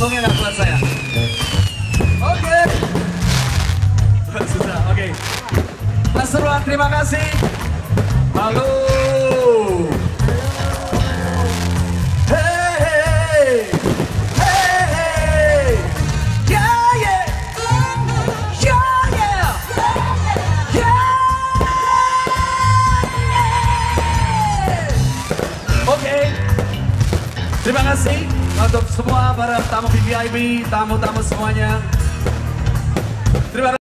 panggungnya nggak kuat saya. Oke. Susah, oke. Mas Ruan, terima kasih. Halo. Hey, hey. Hey, hey. Yeah, yeah. Yeah, yeah. Yeah. Oke. Terima kasih untuk semua para tamu VIP, tamu-tamu semuanya. Terima kasih.